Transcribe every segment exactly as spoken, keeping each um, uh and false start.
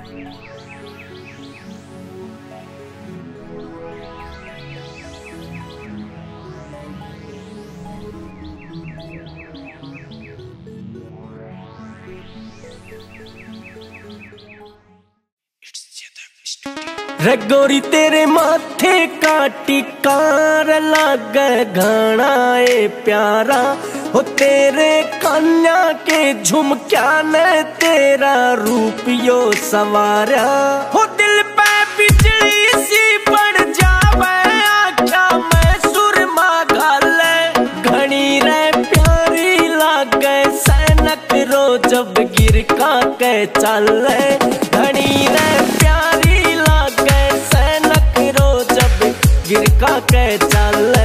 रगोरी तेरे माथे का टिकार लागे घना ए प्यारा हो तेरे कन्या के झुमक्या ने तेरा रूपियो सवारा हो दिल पे बिजली सी पड़ जावे आख्या मैं सुरमा घाले घनी रे प्यारी लागे सैनक रो जब गिर का के चले घनी रे प्यारी लागे सैनक रो जब गिर का के चले।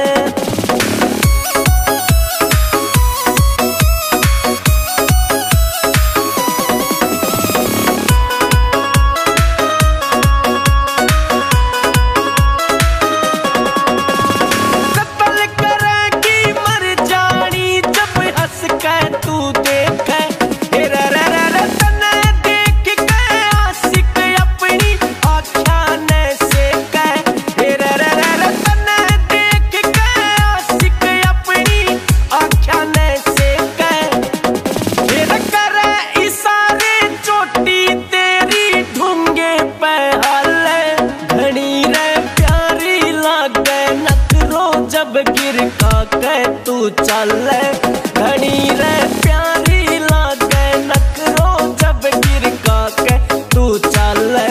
जब गिर का के तू चले घनी रे प्यारी लागे नखरो जब गिर का के तू चले।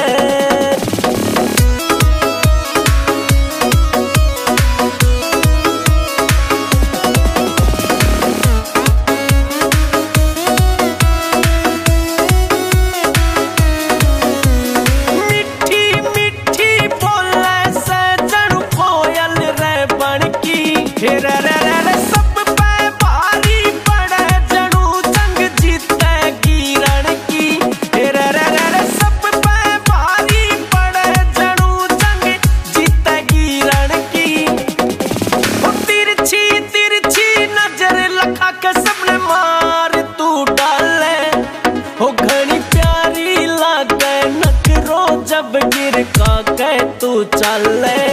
सब पे भारी पड़े जणू जंग जीतेगी रण की सब पे भारी पड़े जणू जंग जीतेगी रण की तिरछी तिरछी नजर लखा के सबने मार तू डाले हो घनी प्यारी लागे नखरो जब गिर का के तू चले।